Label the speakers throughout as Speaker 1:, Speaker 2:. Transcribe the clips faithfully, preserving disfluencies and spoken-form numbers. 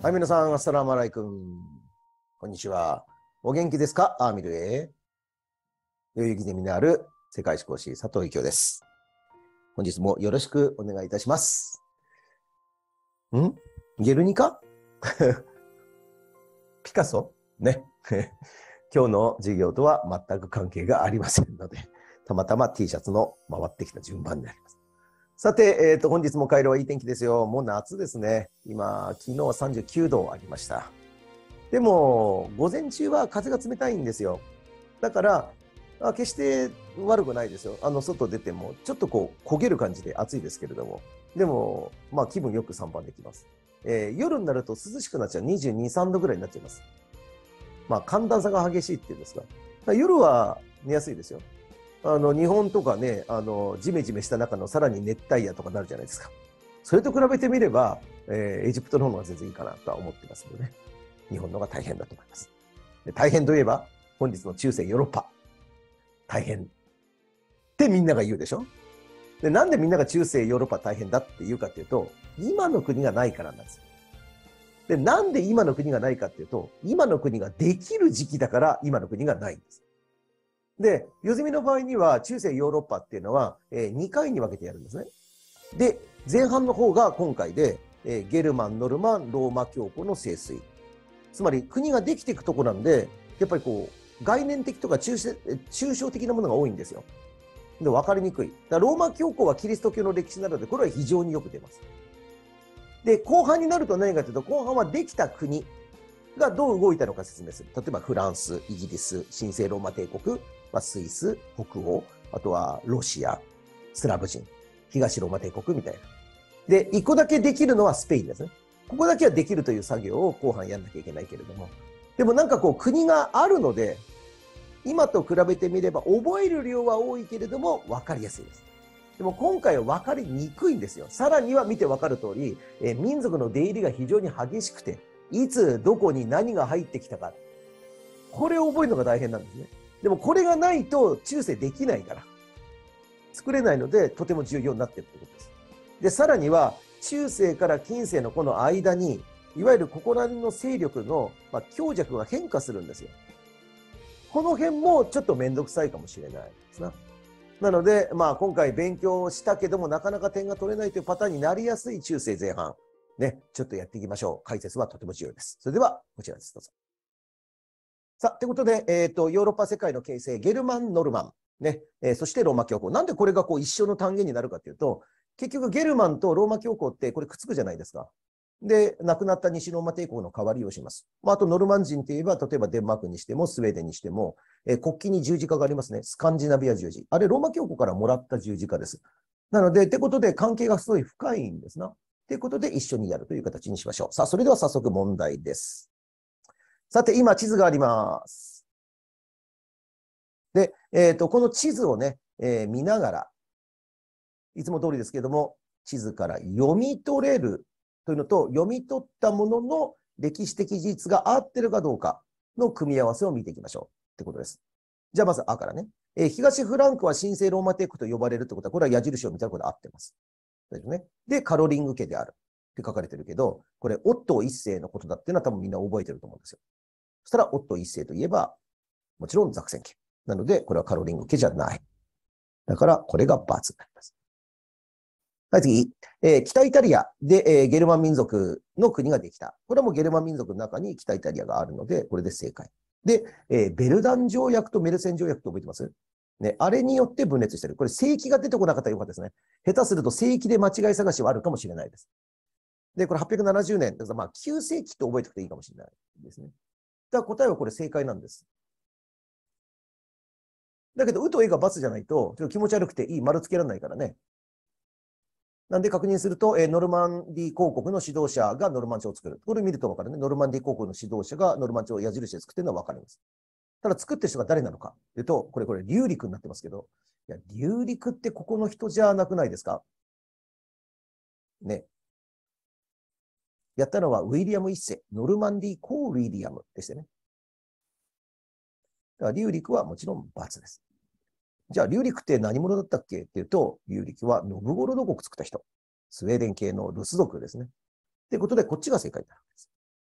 Speaker 1: はい、皆さん、アッサラームアライクン。こんにちは。お元気ですか？アーミルへ。代々木ゼミナール世界史講師佐藤幸雄です。本日もよろしくお願いいたします。んゲルニカピカソね。今日の授業とは全く関係がありませんので、たまたま T シャツの回ってきた順番になります。さて、えーと、本日もカイロはいい天気ですよ。もう夏ですね。今、昨日はさんじゅうきゅうどありました。でも、午前中は風が冷たいんですよ。だから、あ決して悪くないですよ。あの、外出ても、ちょっとこう、焦げる感じで暑いですけれども。でも、まあ、気分よく参拝できます。えー、夜になると涼しくなっちゃう。にじゅうに、さんどぐらいになっちゃいます。まあ、寒暖差が激しいっていうんですか。夜は寝やすいですよ。あの、日本とかね、あの、ジメジメした中のさらに熱帯夜とかなるじゃないですか。それと比べてみれば、えー、エジプトの方が全然いいかなとは思ってますのでね。日本の方が大変だと思います。で大変といえば、本日の中世ヨーロッパ。大変。ってみんなが言うでしょ。で、なんでみんなが中世ヨーロッパ大変だって言うかっていうと、今の国がないからなんです。で、なんで今の国がないかっていうと、今の国ができる時期だから今の国がないんです。で、ヨゼミの場合には中世ヨーロッパっていうのは、えー、にかいに分けてやるんですね。で、前半の方が今回で、えー、ゲルマン、ノルマン、ローマ教皇の盛衰。つまり国ができていくとこなんで、やっぱりこう、概念的とか抽象的なものが多いんですよ。で、分かりにくい。だローマ教皇はキリスト教の歴史なので、これは非常によく出ます。で、後半になると何かというと、後半はできた国がどう動いたのか説明する。例えばフランス、イギリス、神聖ローマ帝国、まあ、スイス、北欧、あとはロシア、スラブ人、東ローマ帝国みたいな。で、一個だけできるのはスペインですね。ここだけはできるという作業を後半やんなきゃいけないけれども。でもなんかこう国があるので、今と比べてみれば覚える量は多いけれども分かりやすいです。でも今回は分かりにくいんですよ。さらには見て分かる通り、えー、民族の出入りが非常に激しくて、いつどこに何が入ってきたか。これを覚えるのが大変なんですね。でもこれがないと中世できないから。作れないのでとても重要になっているということです。で、さらには中世から近世のこの間に、いわゆるここら辺の勢力の、まあ、強弱が変化するんですよ。この辺もちょっとめんどくさいかもしれないですな。なので、まあ、今回勉強したけどもなかなか点が取れないというパターンになりやすい中世前半。ね、ちょっとやっていきましょう。解説はとても重要です。それでは、こちらです。どうぞ。さあ、ということで、えっと、ヨーロッパ世界の形成、ゲルマン、ノルマン。ね、えー、そしてローマ教皇。なんでこれがこう一緒の単元になるかというと、結局ゲルマンとローマ教皇ってこれくっつくじゃないですか。で、亡くなった西ローマ帝国の代わりをします。まあ、あとノルマン人といえば、例えばデンマークにしても、スウェーデンにしても、えー、国旗に十字架がありますね。スカンジナビア十字。あれ、ローマ教皇からもらった十字架です。なので、ってことで関係がすごい深いんですな。ということで一緒にやるという形にしましょう。さあ、それでは早速問題です。さて、今地図があります。で、えっと、この地図をね、えー、見ながら、いつも通りですけれども、地図から読み取れるというのと、読み取ったものの歴史的事実が合ってるかどうかの組み合わせを見ていきましょうってことです。じゃあまずあからね。えー、東フランクは神聖ローマ帝国と呼ばれるってことは、これは矢印を見たらこれ合ってます。ね、で、カロリング家であるって書かれてるけど、これ、オットー一世のことだっていうのは多分みんな覚えてると思うんですよ。そしたら、オットー一世といえば、もちろんザクセン家。なので、これはカロリング家じゃない。だから、これが×になります。はい、次。えー、北イタリアで、えー、ゲルマン民族の国ができた。これはもうゲルマン民族の中に北イタリアがあるので、これで正解。で、えー、ベルダン条約とメルセン条約って覚えてますね、あれによって分裂してる。これ、正規が出てこなかったらよかったですね。下手すると正規で間違い探しはあるかもしれないです。で、これはっぴゃくななじゅうねん。まあ、きゅう世紀と覚えておくといいかもしれないですね。だから答えはこれ正解なんです。だけど、うとえが×じゃないと、ちょっと気持ち悪くていい丸つけられないからね。なんで確認すると、えー、ノルマンディー公国の指導者がノルマン朝を作る。これ見ると分かるね。ノルマンディー公国の指導者がノルマン朝を矢印で作ってるのは分かります。ただ作ってる人が誰なのかというと、これ、これ、リュウリクになってますけど、いや、リュウリクってここの人じゃなくないですかね。やったのはウィリアム一世、ノルマンディー公ウィリアムでしたね。だから、リュウリクはもちろん×です。じゃあ、リュウリクって何者だったっけっていうと、リュウリクはノブゴロド国作った人。スウェーデン系のルス族ですね。ということで、こっちが正解になるわけです。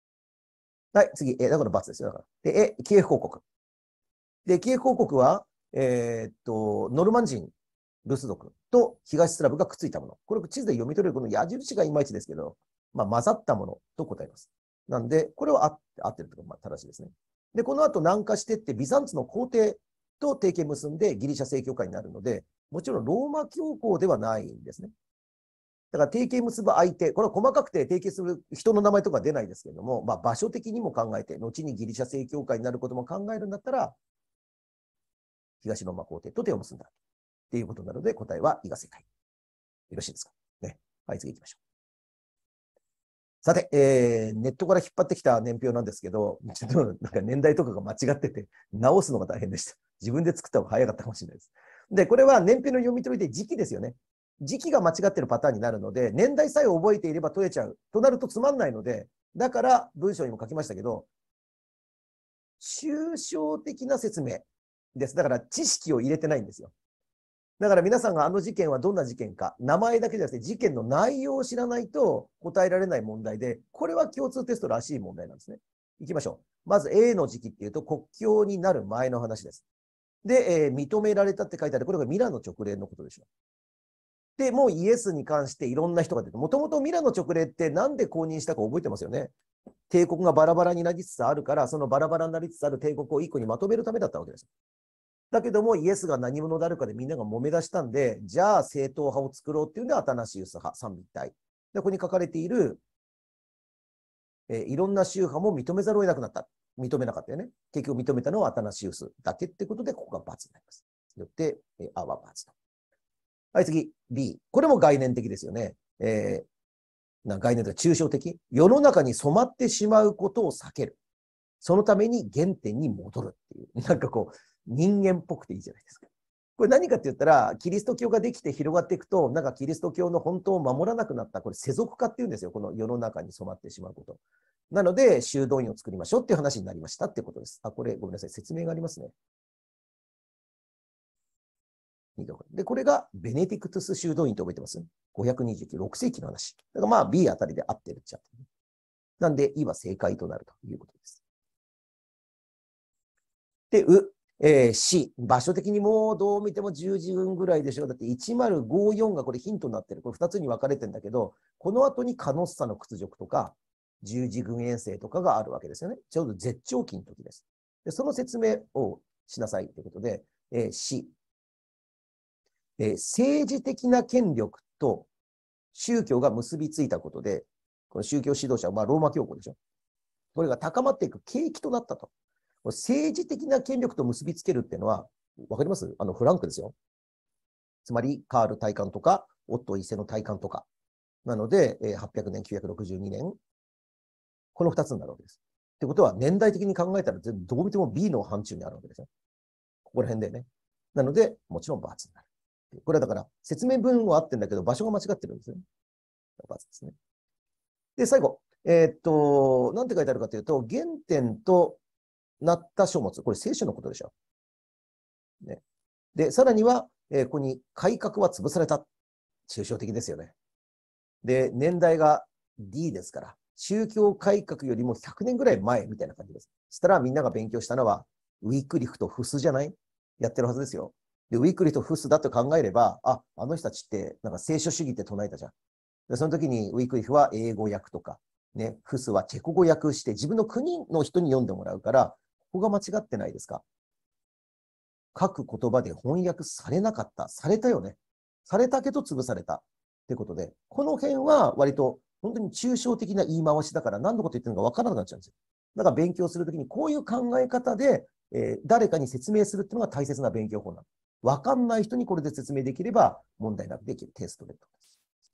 Speaker 1: はい、次。え、だから×ですよ。だから。で、え、キエフ公国。で、キエフ公国は、えーっと、ノルマン人、ルス族と東スラブがくっついたもの。これ地図で読み取れるこの矢印がいまいちですけど、まあ、混ざったものと答えます。なんで、これは合ってるというか、まあ、正しいですね。で、この後南下していって、ビザンツの皇帝と提携結んでギリシャ正教会になるので、もちろんローマ教皇ではないんですね。だから提携結ぶ相手、これは細かくて提携する人の名前とか出ないですけれども、まあ、場所的にも考えて、後にギリシャ正教会になることも考えるんだったら、東ローマ皇帝と手を結んだっていうことなので、答えは伊賀正解。よろしいですかね。はい、次行きましょう。さて、えー、ネットから引っ張ってきた年表なんですけど、ちょっとなんか年代とかが間違ってて、直すのが大変でした。自分で作った方が早かったかもしれないです。で、これは年表の読み取りで時期ですよね。時期が間違ってるパターンになるので、年代さえ覚えていれば解えちゃう。となるとつまんないので、だから文章にも書きましたけど、抽象的な説明です。だから知識を入れてないんですよ。だから皆さんがあの事件はどんな事件か、名前だけじゃなくて事件の内容を知らないと答えられない問題で、これは共通テストらしい問題なんですね。いきましょう。まず A の時期っていうと国境になる前の話です。で、えー、認められたって書いてある、これがミラノ直令のことでしょう。で、もうイエスに関していろんな人が出て、もともとミラノ直令ってなんで公認したか覚えてますよね。帝国がバラバラになりつつあるから、そのバラバラになりつつある帝国を一個にまとめるためだったわけです。だけども、イエスが何者であるかでみんなが揉め出したんで、じゃあ正統派を作ろうっていうんで、アタナシウス派、三位一体。で、ここに書かれている、えー、いろんな宗派も認めざるを得なくなった。認めなかったよね。結局認めたのはアタナシウスだけってことで、ここが×になります。よって、えー、あは×と。はい、次、B。これも概念的ですよね。えー、な概念というか抽象的。世の中に染まってしまうことを避ける。そのために原点に戻るっていう。なんかこう、人間っぽくていいじゃないですか。これ何かって言ったら、キリスト教ができて広がっていくと、なんかキリスト教の本当を守らなくなった、これ世俗化っていうんですよ。この世の中に染まってしまうこと。なので、修道院を作りましょうっていう話になりましたっていうことです。あ、これごめんなさい。説明がありますね。で、これがベネディクトゥス修道院って覚えてます ?ごひゃくにじゅうきゅう、ろく世紀の話。だからまあ B あたりで合ってるっちゃってる。なんで、E は正解となるということです。で、う、えー、C、場所的にもうどう見ても十字軍ぐらいでしょう。だっていちまるごよんがこれヒントになってる。これふたつに分かれてるんだけど、この後にカノッサの屈辱とか、十字軍遠征とかがあるわけですよね。ちょうど絶頂期の時です。でその説明をしなさいということで、えー、C、えー、政治的な権力と宗教が結びついたことで、この宗教指導者はまあローマ教皇でしょ。これが高まっていく契機となったと。政治的な権力と結びつけるっていうのは、わかります？あのフランクですよ。つまり、カール大官とか、オット一世の大官とか。なので、はっぴゃくねん、きゅうひゃくろくじゅうにねん、このふたつになるわけです。ってことは、年代的に考えたら、どう見ても B の範疇にあるわけですよ。ここら辺でね。なので、もちろん×になる。これはだから、説明文は合ってるんだけど、場所が間違ってるんですね。×ですね。で、最後。えー、っと、なんて書いてあるかというと、原点となった書物。これ、聖書のことでしょ。ね、で、さらには、えー、ここに改革は潰された。抽象的ですよね。で、年代が D ですから、宗教改革よりもひゃくねんぐらい前みたいな感じです。そしたらみんなが勉強したのは、ウィークリフとフスじゃない？やってるはずですよ。で、ウィークリフとフスだと考えれば、あ、あの人たちってなんか聖書主義って唱えたじゃん。で、その時にウィークリフは英語訳とか、ね、フスはチェコ語訳して自分の国の人に読んでもらうから、ここが間違ってないですか？各言葉で翻訳されなかった。されたよね。されたけど潰された。ってことで、この辺は割と本当に抽象的な言い回しだから何のこと言ってるのか分からなくなっちゃうんですよ。だから勉強するときにこういう考え方で、えー、誰かに説明するっていうのが大切な勉強法なの。分かんない人にこれで説明できれば問題なくできるテストレートです。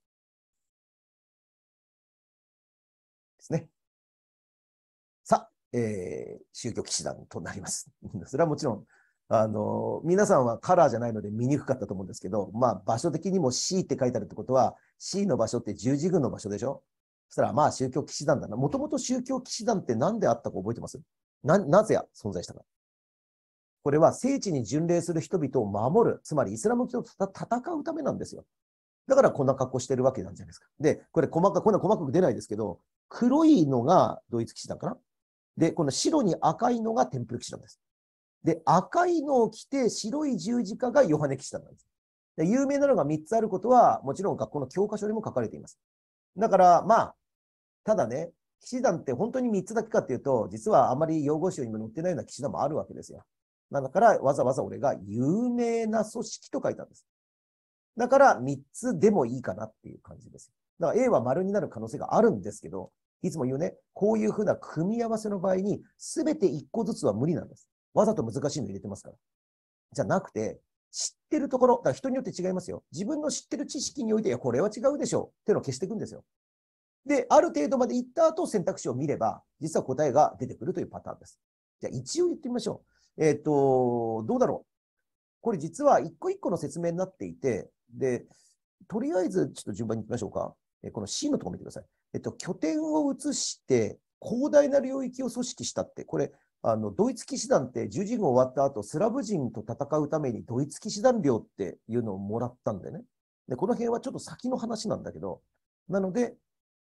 Speaker 1: ですね。さあ、えー、宗教騎士団となります。それはもちろん、あの、皆さんはカラーじゃないので見にくかったと思うんですけど、まあ場所的にも C って書いてあるってことは、C の場所って十字軍の場所でしょ？そしたらまあ宗教騎士団だな。もともと宗教騎士団って何であったか覚えてます？な、なぜ存在したか。これは聖地に巡礼する人々を守る、つまりイスラム教と戦うためなんですよ。だからこんな格好してるわけなんじゃないですか。で、これ細かく、こんな細かく出ないですけど、黒いのがドイツ騎士団かな。 で、この白に赤いのがテンプル騎士団です。で、赤いのを着て白い十字架がヨハネ騎士団なんです。で、有名なのがみっつあることは、もちろん学校の教科書にも書かれています。だから、まあ、ただね、騎士団って本当にみっつだけかっていうと、実はあまり用語集にも載ってないような騎士団もあるわけですよ。だから、わざわざ俺が有名な組織と書いたんです。だからみっつでもいいかなっていう感じです。だから A は丸になる可能性があるんですけど、いつも言うね、こういうふうな組み合わせの場合に、すべていっこずつは無理なんです。わざと難しいの入れてますから。じゃなくて、知ってるところ、だから人によって違いますよ。自分の知ってる知識において、いや、これは違うでしょうっていうのを消していくんですよ。で、ある程度までいった後、選択肢を見れば、実は答えが出てくるというパターンです。じゃあ、一応言ってみましょう。えっと、どうだろう。これ実は一個一個の説明になっていて、で、とりあえずちょっと順番に行きましょうか。えこの C のところ見てください。えっと、拠点を移して広大な領域を組織したって、これ、あのドイツ騎士団って十字軍終わった後、スラブ人と戦うためにドイツ騎士団領っていうのをもらったんでね。で、この辺はちょっと先の話なんだけど、なので、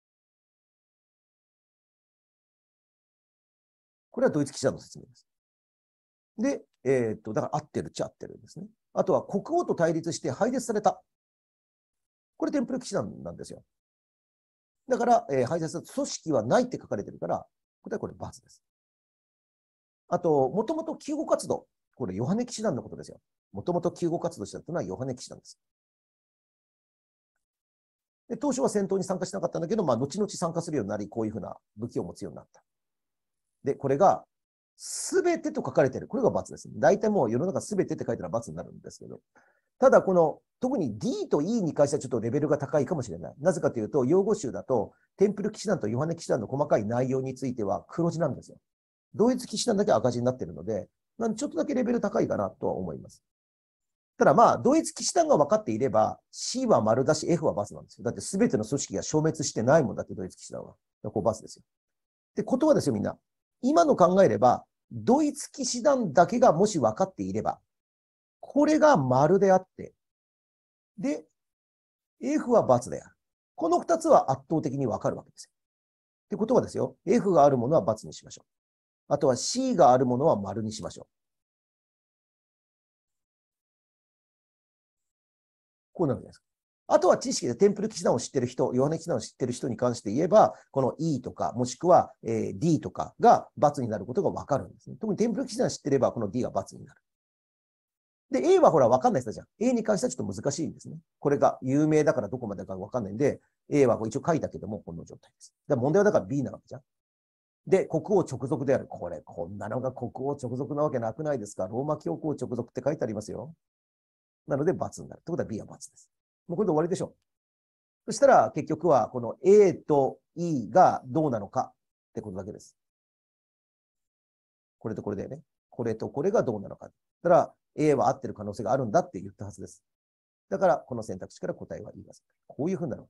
Speaker 1: これはドイツ騎士団の説明です。で、えー、っと、だから合ってるっちゃ合ってるんですね。あとは国王と対立して廃絶された。これテンプル騎士団なんですよ。だから、えー、廃絶組織はないって書かれてるから、答えはこれ×です。あと、もともと救護活動。これヨハネ騎士団のことですよ。もともと救護活動したのはヨハネ騎士団です。で、当初は戦闘に参加しなかったんだけど、まあ、後々参加するようになり、こういうふうな武器を持つようになった。で、これが、すべてと書かれている。これが×です。大体もう世の中すべてって書いたら×になるんですけど。ただ、この、特に D と E に関してはちょっとレベルが高いかもしれない。なぜかというと、用語集だと、テンプル騎士団とヨハネ騎士団の細かい内容については黒字なんですよ。ドイツ騎士団だけ赤字になっているので、なんちょっとだけレベル高いかなとは思います。ただまあ、ドイツ騎士団が分かっていれば、C は丸だし、F は×なんですよ。だって全ての組織が消滅してないもんだって、ドイツ騎士団は。こう×ですよ。ってことはですよ、みんな。今の考えれば、ドイツ騎士団だけがもし分かっていれば、これが丸であって、で、F は×である。このふたつは圧倒的に分かるわけですよ。ってことはですよ、F があるものは×にしましょう。あとは C があるものは丸にしましょう。こうなるじゃないですか。あとは知識でテンプル騎士団を知ってる人、ヨハネ騎士団を知ってる人に関して言えば、この E とか、もしくは D とかが×になることが分かるんですね。特にテンプル騎士団を知ってれば、この D が×になる。で、A はほら分かんない人じゃん。A に関してはちょっと難しいんですね。これが有名だからどこまでか分かんないんで、A は一応書いたけども、この状態です。で問題はだから B なわけじゃん。で、国王直属である。これ、こんなのが国王直属なわけなくないですか。ローマ教皇直属って書いてありますよ。なので、×になる。ということは B は×です。もうこれで終わりでしょう。そしたら、結局は、この A と E がどうなのかってことだけです。これとこれだよね。これとこれがどうなのか。だから、A は合ってる可能性があるんだって言ったはずです。だから、この選択肢から答えは言います。こういうふうになるんです。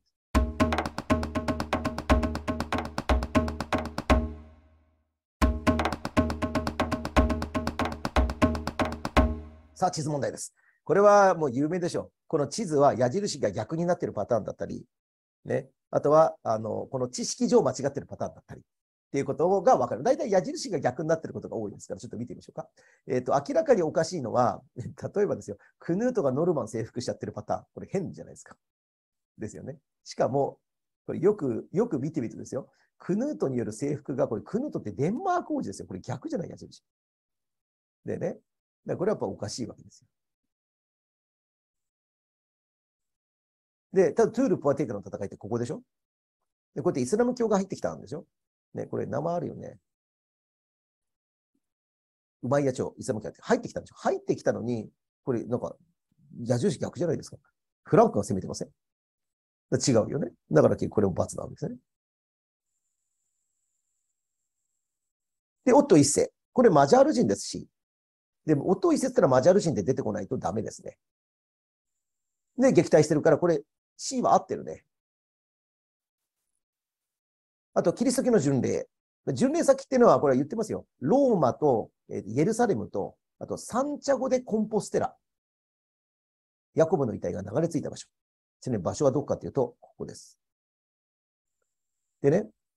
Speaker 1: さあ、地図問題です。これはもう有名でしょう。この地図は矢印が逆になっているパターンだったり、ね、あとはあのこの知識上間違っているパターンだったりっていうことが分かる。大体矢印が逆になっていることが多いですから、ちょっと見てみましょうか。えっと、明らかにおかしいのは、例えばですよ、クヌートがノルマン征服しちゃってるパターン、これ変じゃないですか。ですよね。しかも、これよく、よく見てみるとですよ、クヌートによる征服が、これクヌートってデンマーク王子ですよ。これ逆じゃない矢印。でね、これはやっぱおかしいわけですよ。で、ただトゥール・ポアテークの戦いってここでしょ。で、こうやってイスラム教が入ってきたんでしょ。ね、これ名前あるよね。ウマイヤ朝、イスラム教って入ってきたんでしょ。入ってきたのに、これなんか矢印逆じゃないですか。フランクが攻めてません。違うよね。だからこれも×なんですね。で、オット一世。これマジャール人ですし。でも、オット一世ってのはマジャール人で出てこないとダメですね。で、撃退してるから、これ C は合ってるね。あと、キリスト教の巡礼。巡礼先っていうのは、これは言ってますよ。ローマとイエルサレムと、あとサンチャゴでコンポステラ。ヤコブの遺体が流れ着いた場所。ちなみに場所はどこかというと、ここです。でね、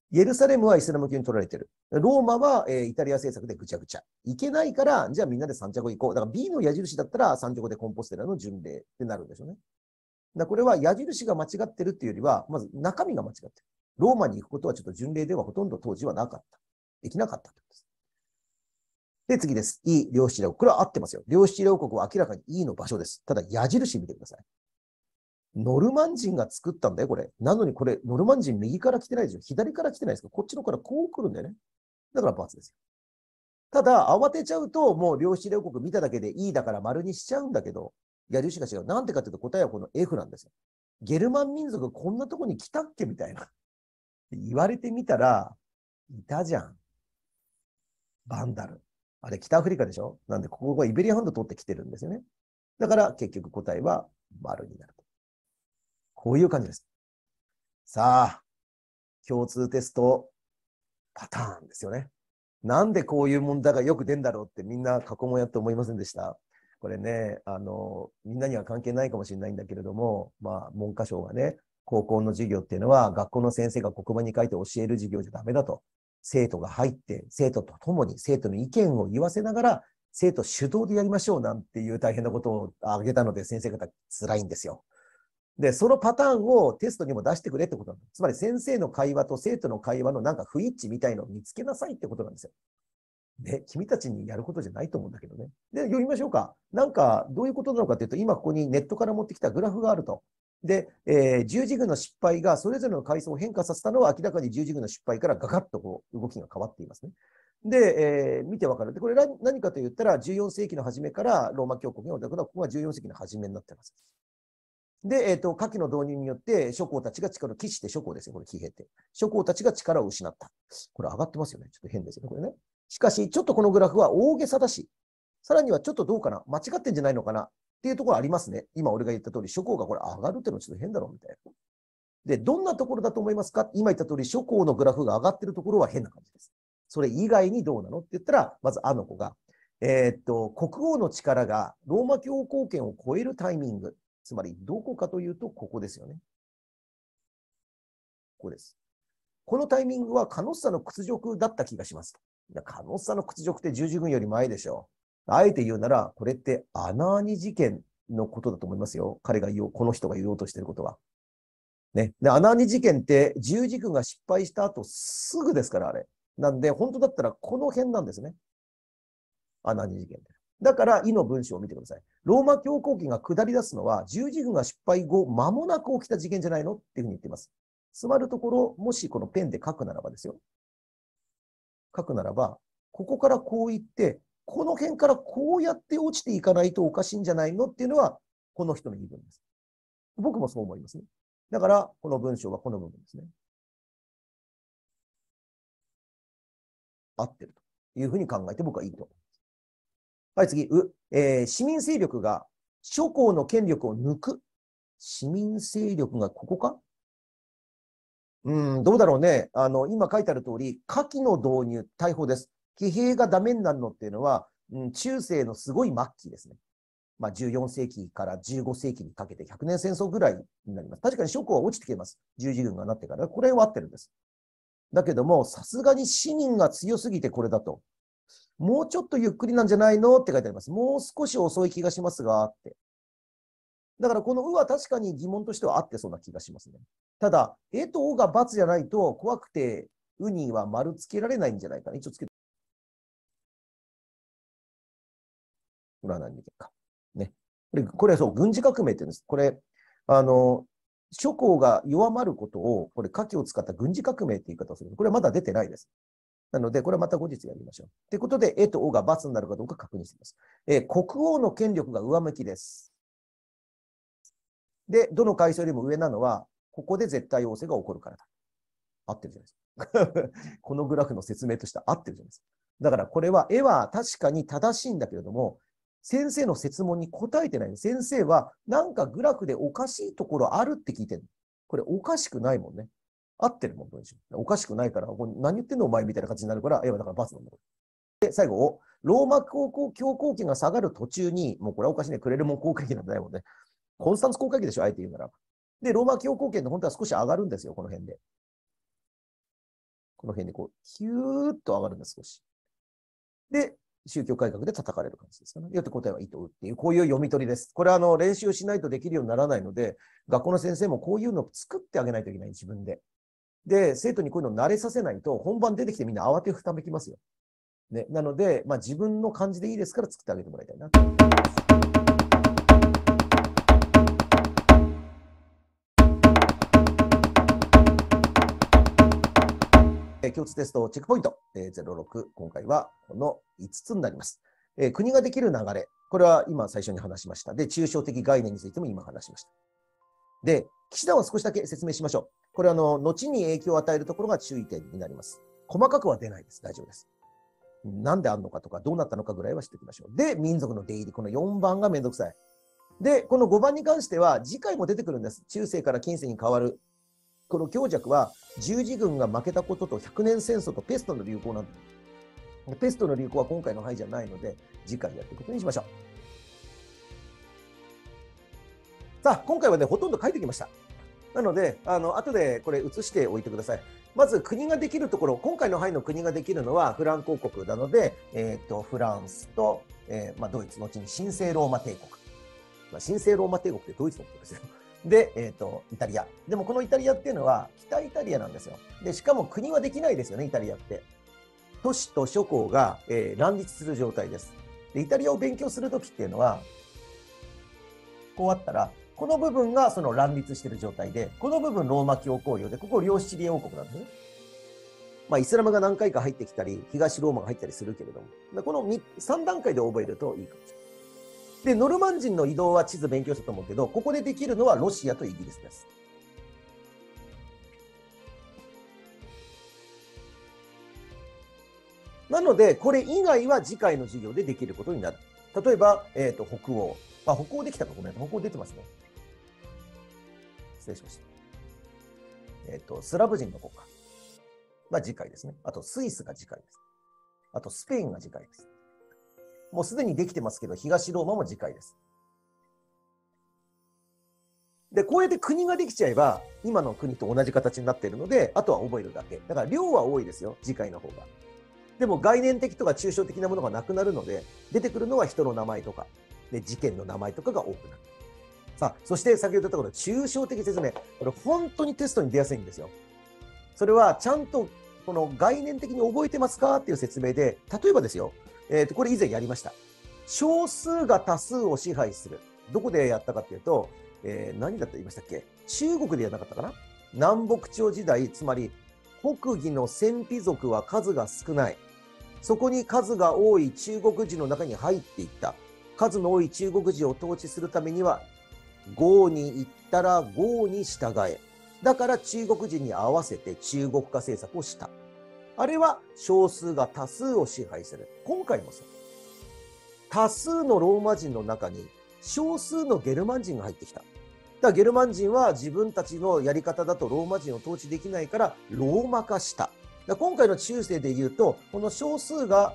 Speaker 1: エルサレムはイスラム教に取られてる。ローマは、えー、イタリア政策でぐちゃぐちゃ。いけないから、じゃあみんなでサンチャゴ行こう。だから B の矢印だったらサンチャゴでコンポステラの巡礼ってなるんですよね。だこれは矢印が間違ってるっていうよりは、まず中身が間違ってる。ローマに行くことはちょっと巡礼ではほとんど当時はなかった。できなかったってことです。で、次です。E 領七領国。これは合ってますよ。領七領国は明らかに E の場所です。ただ矢印見てください。ノルマン人が作ったんだよ、これ。なのにこれ、ノルマン人右から来てないでしょ。左から来てないですか。こっちのからこう来るんだよね。だから×ですよ。ただ、慌てちゃうと、もう領七領国見ただけで E だから丸にしちゃうんだけど、矢印が違う。なんでかというと答えはこの F なんですよ。ゲルマン民族こんなとこに来たっけみたいな。言われてみたら、いたじゃん。バンダル。あれ、北アフリカでしょ。なんで、ここがイベリア半島通ってきてるんですよね。だから、結局答えは丸になると。こういう感じです。さあ、共通テストパターンですよね。なんでこういう問題がよく出んだろうってみんな過去問やって思いませんでした。これね、あの、みんなには関係ないかもしれないんだけれども、まあ、文科省がね、高校の授業っていうのは、学校の先生が黒板に書いて教える授業じゃダメだと。生徒が入って、生徒と共に生徒の意見を言わせながら、生徒主導でやりましょうなんていう大変なことを挙げたので、先生方辛いんですよ。で、そのパターンをテストにも出してくれってことなんです。つまり先生の会話と生徒の会話のなんか不一致みたいのを見つけなさいってことなんですよ。で、君たちにやることじゃないと思うんだけどね。で、読みましょうか。なんか、どういうことなのかというと、今ここにネットから持ってきたグラフがあると。で、えー、十字軍の失敗がそれぞれの階層を変化させたのは明らかに十字軍の失敗からガガッとこう動きが変わっていますね。で、えー、見てわかる。で、これ何かと言ったら、じゅうよん世紀の初めからローマ教国が、ここがじゅうよん世紀の初めになってます。で、えっ、ー、と、火器の導入によって、諸侯たちが力を、騎して諸侯ですよ、これ、騎兵って。諸侯たちが力を失った。これ上がってますよね。ちょっと変ですよね、これね。しかし、ちょっとこのグラフは大げさだし、さらにはちょっとどうかな、間違ってんじゃないのかなっていうところありますね。今俺が言った通り、諸侯がこれ上がるっていうのはちょっと変だろうみたいな。で、どんなところだと思いますか。今言った通り、諸侯のグラフが上がってるところは変な感じです。それ以外にどうなのって言ったら、まずあの子が、えー、っと、国王の力がローマ教皇権を超えるタイミング。つまり、どこかというと、ここですよね。ここです。このタイミングはカノッサの屈辱だった気がします。カノッサの屈辱って十字軍より前でしょう。あえて言うなら、これってアナーニ事件のことだと思いますよ。彼が言おう、この人が言おうとしていることは。ね。で、アナーニ事件って十字軍が失敗した後すぐですから、あれ。なんで、本当だったらこの辺なんですね。アナーニ事件って。だから、イの文章を見てください。ローマ教皇権が下り出すのは、十字軍が失敗後、間もなく起きた事件じゃないのっていうふうに言っています。つまるところ、もしこのペンで書くならばですよ。書くならば、ここからこう言って、この辺からこうやって落ちていかないとおかしいんじゃないのっていうのは、この人の言い分です。僕もそう思いますね。だから、この文章はこの部分ですね。合ってるというふうに考えて僕はいいと思います。はい、次、う、えー、市民勢力が諸侯の権力を抜く。市民勢力がここか。うん、どうだろうね。あの、今書いてある通り、火器の導入、大砲です。騎兵がダメになるのっていうのは、うん、中世のすごい末期ですね。まあ、じゅうよん世紀からじゅうご世紀にかけてひゃくねん戦争ぐらいになります。確かに諸侯は落ちてきてます。十字軍がなってから。これは合ってるんです。だけども、さすがに市民が強すぎてこれだと。もうちょっとゆっくりなんじゃないのって書いてあります。もう少し遅い気がしますが、って。だからこのうは確かに疑問としてはあってそうな気がしますね。ただ、えとおが×じゃないと怖くて、うには丸つけられないんじゃないかな。一応つけて。これは何か。ね。これ、これはそう、軍事革命って言うんです。これ、あの、諸侯が弱まることを、これ、火器を使った軍事革命って言い方をする。これはまだ出てないです。なので、これはまた後日やりましょう。ということで、えとおが×になるかどうか確認しています。えー、国王の権力が上向きです。で、どの階層よりも上なのは、ここで絶対王政が起こるからだ。合ってるじゃないですか。このグラフの説明として合ってるじゃないですか。だからこれは、絵は確かに正しいんだけれども、先生の設問に答えてない。先生は、なんかグラフでおかしいところあるって聞いてる。これおかしくないもんね。合ってるもん、文章。おかしくないから、何言ってんのお前みたいな感じになるから、絵はだから×なんだ。で、最後、ローマ教皇権が下がる途中に、もうこれはおかしいね、クレルモン公会議なんてないもんね。コンスタンツ公会議でしょ、あえて言うなら。で、ローマ教皇権の本当は少し上がるんですよ、この辺で。 この辺でこう、キューッと上がるんです、少し。で、宗教改革で叩かれる感じですかね。よって答えは意図っていう、こういう読み取りです。これはあの練習しないとできるようにならないので、学校の先生もこういうのを作ってあげないといけない、自分で。で、生徒にこういうのを慣れさせないと、本番出てきてみんな慌てふためきますよ。ね、なので、まあ、自分の感じでいいですから作ってあげてもらいたいなと思います。共通テストチェックポイント、えー、ゼロろく、今回はこのいつつになります。えー、国ができる流れ、これは今最初に話しました。で、抽象的概念についても今話しました。で、騎士団は少しだけ説明しましょう。これはあの後に影響を与えるところが注意点になります。細かくは出ないです。大丈夫です。なんであるのかとか、どうなったのかぐらいは知っておきましょう。で、民族の出入り、このよんばんがめんどくさい。で、このごばんに関しては、次回も出てくるんです。中世から近世に変わる。この強弱は、十字軍が負けたことと百年戦争とペストの流行なんで、ペストの流行は今回の範囲じゃないので、次回やっていくことにしましょう。さあ、今回はね、ほとんど書いてきました。なので、あの後でこれ写しておいてください。まず国ができるところ、今回の範囲の国ができるのはフランク王国なので、えー、とフランスと、えーまあ、ドイツ、後に神聖ローマ帝国。まあ、神聖ローマ帝国ってドイツのことですよ。で、えー、とイタリア。でもこのイタリアっていうのは北イタリアなんですよ。で、しかも国はできないですよね、イタリアって。都市と諸侯が、えー、乱立する状態です。で、イタリアを勉強するときっていうのは、こうあったら、この部分がその乱立している状態で、この部分ローマ教皇領で、ここ両シチリア王国なんですね。まあ、イスラムが何回か入ってきたり、東ローマが入ったりするけれども、このさん段階で覚えるといいかもしれない。で、ノルマン人の移動は地図勉強したと思うけど、ここでできるのはロシアとイギリスです。なので、これ以外は次回の授業でできることになる。例えば、えーと、北欧。あ、北欧できたかごめん。北欧出てますね。失礼しました。えっ、ー、と、スラブ人の国家が次回ですね。あと、スイスが次回です。あと、スペインが次回です。もうすでにできてますけど、東ローマも次回です。で、こうやって国ができちゃえば、今の国と同じ形になっているので、あとは覚えるだけ。だから量は多いですよ、次回の方が。でも概念的とか抽象的なものがなくなるので、出てくるのは人の名前とか、で事件の名前とかが多くなる。さあ、そして先ほど言ったこと、抽象的説明。これ本当にテストに出やすいんですよ。それはちゃんとこの概念的に覚えてますかっていう説明で、例えばですよ、えーと、これ以前やりました。少数が多数を支配する。どこでやったかっていうと、えー、何だって言いましたっけ？中国でやらなかったかな？南北朝時代、つまり北魏の鮮卑族は数が少ない。そこに数が多い中国人の中に入っていった。数の多い中国人を統治するためには、郷に行ったら郷に従え。だから中国人に合わせて中国化政策をした。あれは少数が多数を支配する。今回もそう。多数のローマ人の中に少数のゲルマン人が入ってきた。だからゲルマン人は自分たちのやり方だとローマ人を統治できないからローマ化した。だ今回の中世で言うと、この少数が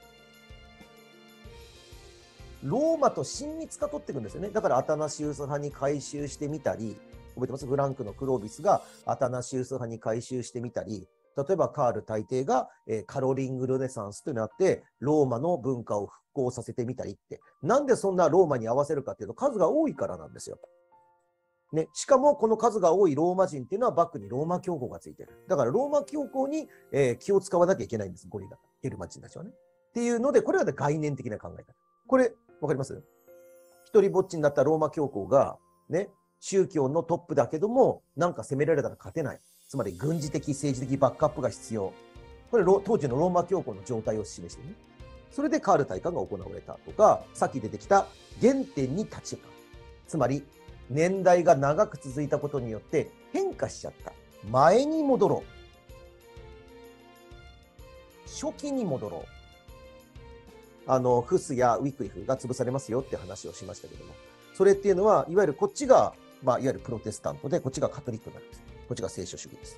Speaker 1: ローマと親密化取っていくんですよね。だからアタナシウス派に改宗してみたり、覚えてます？フランクのクロービスがアタナシウス派に改宗してみたり、例えばカール大帝が、えー、カロリング・ルネサンスというのがあって、ローマの文化を復興させてみたりって、なんでそんなローマに合わせるかっていうと、数が多いからなんですよ。ね、しかもこの数が多いローマ人っていうのはバックにローマ教皇がついてる。だからローマ教皇に、えー、気を使わなきゃいけないんです、ゴリラ、ゲルマン人たちはね。っていうので、これは、ね、概念的な考え方。これ、わかります？一人ぼっちになったローマ教皇が、ね、宗教のトップだけども、なんか攻められたら勝てない。つまり軍事的、政治的バックアップが必要。これ、当時のローマ教皇の状態を示してね。それでカール大官が行われたとか、さっき出てきた原点に立ち返る。つまり、年代が長く続いたことによって変化しちゃった。前に戻ろう。初期に戻ろう。あの、フスやウィクリフが潰されますよって話をしましたけども、それっていうのは、いわゆるこっちが、まあ、いわゆるプロテスタントで、こっちがカトリックになるんです。こっちが聖書主義です。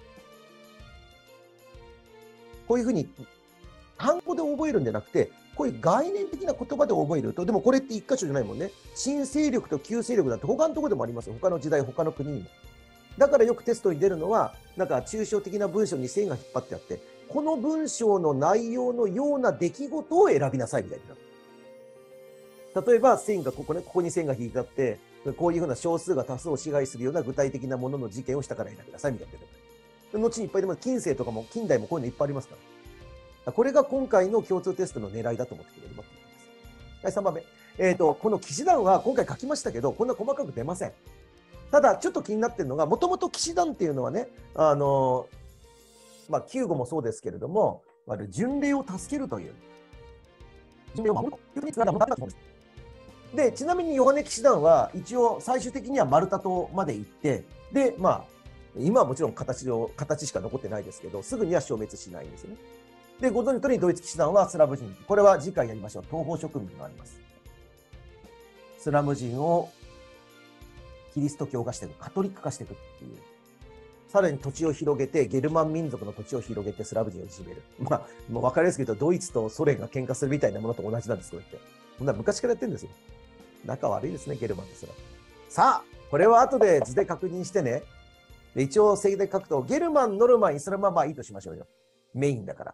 Speaker 1: こういうふうに、単語で覚えるんじゃなくて、こういう概念的な言葉で覚えると、でもこれって一箇所じゃないもんね。新勢力と旧勢力だって他のところでもありますよ。他の時代、他の国にも。だからよくテストに出るのは、なんか抽象的な文章に線が引っ張ってあって、 この文章の内容のような出来事を選びなさいみたいな。例えば線がここね、ここに線が引いてあって、こういうふうな少数が多数を支配するような具体的なものの事件を下から選びなさいみたいな。後にいっぱいでも近世とかも近代もこういうのいっぱいありますから。これが今回の共通テストの狙いだと思ってくれればと思います。はい、さんばんめ。えっと、この騎士団は今回書きましたけど、こんな細かく出ません。ただ、ちょっと気になってるのが、もともと騎士団っていうのはね、あの、まあ、救護もそうですけれども、巡礼を助けるという、巡礼を守るというふうにつながったと思うんです。で、ちなみにヨハネ騎士団は、一応最終的にはマルタ島まで行って、で、まあ、今はもちろん形を形しか残ってないですけど、すぐには消滅しないんですよね。で、ご存知の通り、ドイツ騎士団はスラブ人。これは次回やりましょう。東方植民があります。スラム人をキリスト教化していく、カトリック化していくっていう。さらに土地を広げて、ゲルマン民族の土地を広げてスラブ人をいじめる。まあ、もう分かりやすく言うと、ドイツとソ連が喧嘩するみたいなものと同じなんです、こうやって。こんな昔からやってるんですよ。仲悪いですね、ゲルマンとスラブ。さあ、これは後で図で確認してね。で一応、正で書くと、ゲルマン、ノルマン、イスラムはまあいいとしましょうよ。メインだから。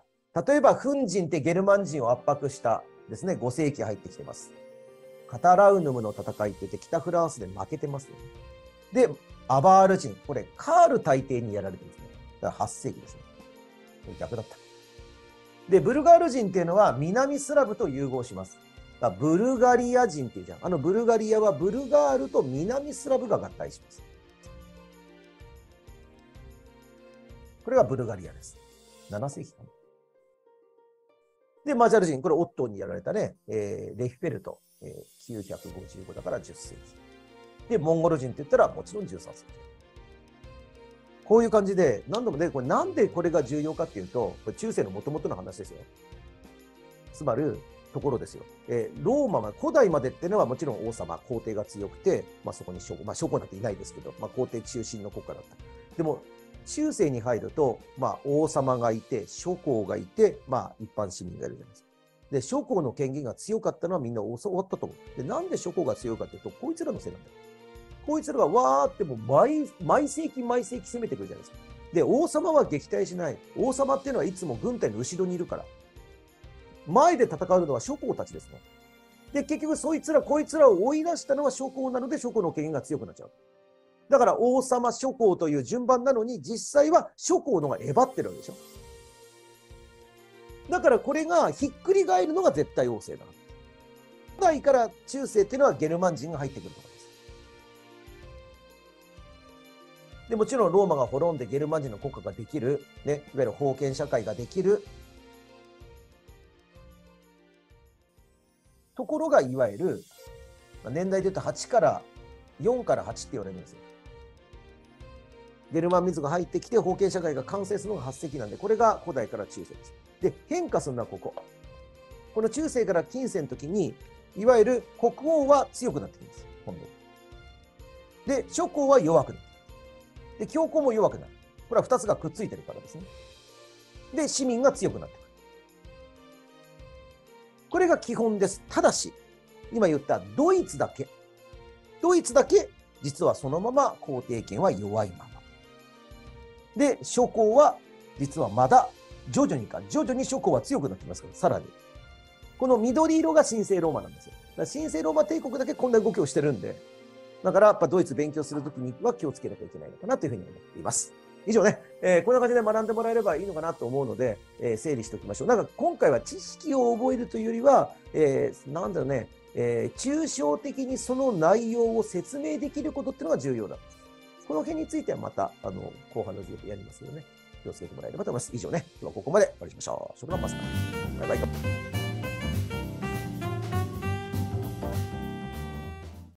Speaker 1: 例えば、フン人ってゲルマン人を圧迫したですね、ご世紀入ってきてます。カタラウヌムの戦いって言って、北フランスで負けてますよね。で、アバール人、これ、カール大帝にやられてるんですね。だからはっ世紀ですね。逆だった。で、ブルガール人っていうのは南スラブと融合します。だからブルガリア人っていうじゃん。あのブルガリアはブルガールと南スラブが合体します。これがブルガリアです。なな世紀かな。で、マジャル人、これオットーにやられたね、えー、レフペルト、えー、きゅうひゃくごじゅうごだからじゅっ世紀。で、モンゴル人って言ったらもちろんじゅうさん世紀。こういう感じで、何度もね、これなんでこれが重要かっていうと、これ中世の元々の話ですよ。つまるところですよ。えー、ローマは古代までっていうのはもちろん王様、皇帝が強くて、まあ、そこに諸侯、まあ、諸侯なんていないですけど、まあ、皇帝中心の国家だった。でも、中世に入ると、まあ、王様がいて、諸侯がいて、まあ、一般市民がいるじゃないですか。で、諸侯の権限が強かったのはみんな教わったと思う。で、なんで諸侯が強いかというと、こいつらのせいなんだよ。こいつらがわーってもう毎、毎世紀毎世紀攻めてくるじゃないですか。で、王様は撃退しない。王様っていうのはいつも軍隊の後ろにいるから。前で戦うのは諸侯たちですね。で、結局そいつら、こいつらを追い出したのは諸侯なので、諸侯の権限が強くなっちゃう。だから王様諸侯という順番なのに、実際は諸侯のがえばってるわけでしょ。だからこれがひっくり返るのが絶対王政だ。古代から中世っていうのはゲルマン人が入ってくるところです。でもちろんローマが滅んでゲルマン人の国家ができる、ね、いわゆる封建社会ができるところが、いわゆる年代で言うとはちからよんからはちって言われるんですよ。ゲルマン民族が入ってきて封建社会が完成するのがはっ世紀なんで、これが古代から中世です。で、変化するのはここ。この中世から近世の時に、いわゆる国王は強くなってきます。本当に。で、諸侯は弱くなる。で、教皇も弱くなる。これはふたつがくっついてるからですね。で、市民が強くなってくる。これが基本です。ただし、今言ったドイツだけ。ドイツだけ、実はそのまま皇帝権は弱いまま。で、諸侯は、実はまだ、徐々にか、徐々に諸侯は強くなってきますから、さらに。この緑色が神聖ローマなんですよ。だから神聖ローマ帝国だけこんな動きをしてるんで、だからやっぱドイツ勉強するときには気をつけなきゃいけないのかなというふうに思っています。以上ね、えー、こんな感じで学んでもらえればいいのかなと思うので、えー、整理しておきましょう。なんか今回は知識を覚えるというよりは、えー、なんだろうね、えー、抽象的にその内容を説明できることっていうのが重要だ。この辺についてはまた、あの、後半の授業でやりますのでね、気をつけてもらえればと思います。以上ね、今日はここまで終わりましょう。職場マスター。バイバイ。